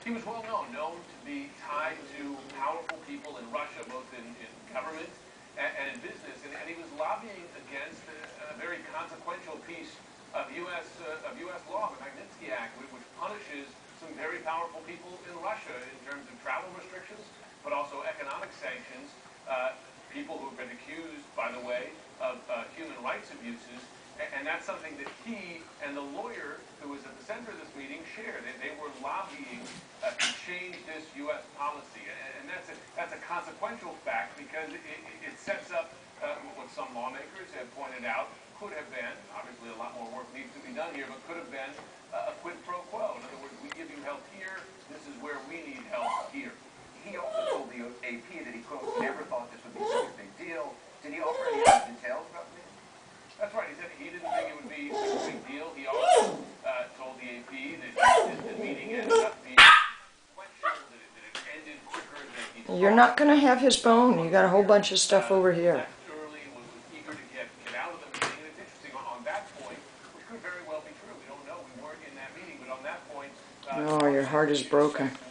He was well known to be tied to powerful people in Russia, both in government and in business, and he was lobbying against a very consequential piece of U.S. law, the Magnitsky Act, which punishes some very powerful people in Russia in terms of travel restrictions, but also economic sanctions. People who have been accused, by the way, of human rights abuses, and that's something that he and the lawyer who was at the center of this meeting shared. They were lobbying to change this U.S. policy, and that's a consequential fact because it sets up what some lawmakers have pointed out could have been, obviously a lot more work needs to be done here, but could have been a quid pro quo. In other words, we give you help here, this is where we need help here. He also told the AP that he, quote, never thought this would be such a big deal. Did he offer any other details about the meeting? That's right. He said he didn't think it would be such a big deal. He also told the AP that the meeting ended up being sequential, that it ended quicker than he thought. You're not going to have his phone. You got a whole bunch of stuff over here. Left early, was eager to get out of the meeting. And it's interesting, on that point, which could very well be true. We don't know. We weren't in that meeting, but on that point... Oh, your heart is broken.